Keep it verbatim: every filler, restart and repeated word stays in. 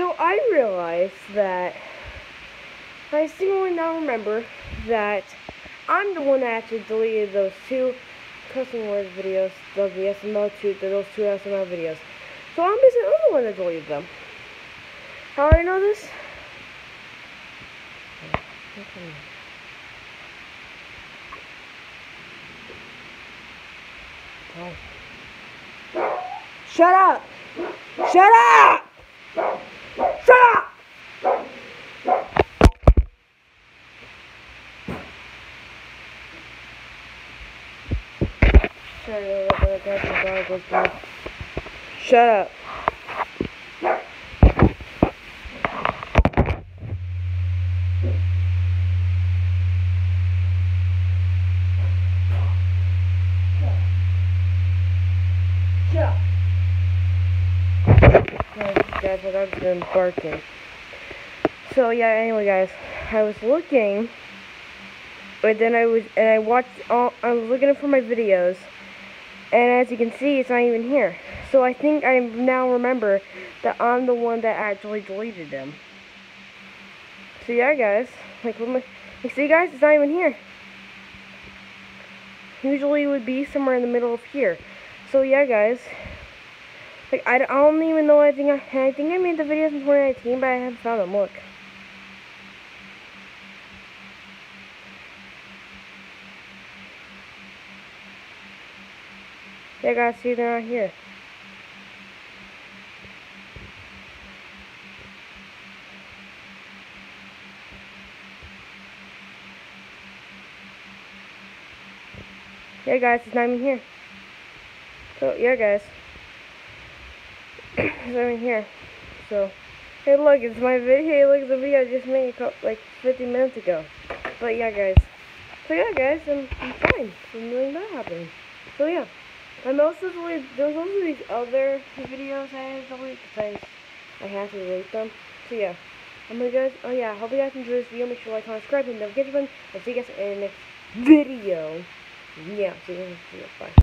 So I realized that I seemingly now remember that I'm the one that actually deleted those two cussing words videos, the S M L two, those two S M L videos. So I'm basically I'm the one that deleted them. How do I know this? Oh. Shut up! Shut up! Shut up! Shut up. Shut up. Guys, my dog's been barking. So yeah, anyway guys, I was looking, but then I was, and I watched all, I was looking for my videos, and as you can see, it's not even here. So I think I now remember that I'm the one that actually deleted them. So yeah guys, like, what my, like see guys, it's not even here. Usually it would be somewhere in the middle of here. So yeah guys, like I, I don't even know, I think I, I think I made the videos in twenty nineteen, but I haven't found them, look. Yeah guys, see, they're not here. Yeah guys, it's not even here. So yeah guys, it's not even here. So hey look, it's my video. Hey look, it's the video I just made a couple, like fifty minutes ago. But yeah guys, so yeah guys, I'm, I'm fine. I'm really not happening. So yeah, I'm also deleted, there's also these other videos I had to delete because I, I had to delete them. So yeah, I'm gonna guys, oh yeah, I hope you guys enjoyed this video. Make sure to like, comment, subscribe, and don't forget to button. I'll see you guys in the next video. Yeah, see you guys in the next video. Bye.